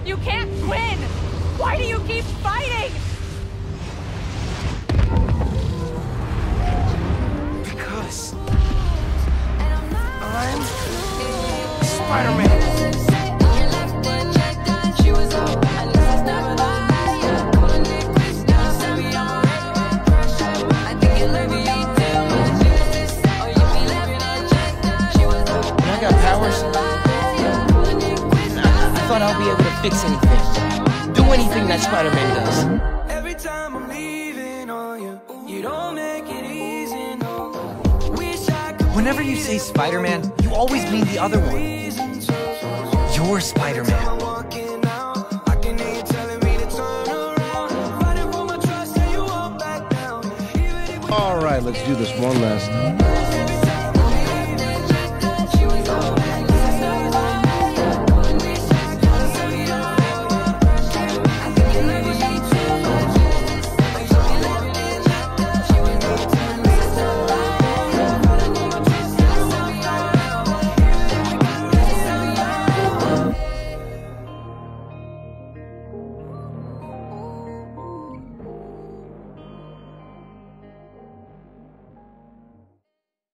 You can't win! Why do you keep fighting? Because I'm Spider-Man. I got powers. I thought I'll be able to fix anything. Do anything that Spider-Man does. Every time I'm leaving on you, you don't make it easy, no. Whenever you say Spider-Man, you always mean the other one. You're Spider-Man. All right, let's do this one last time.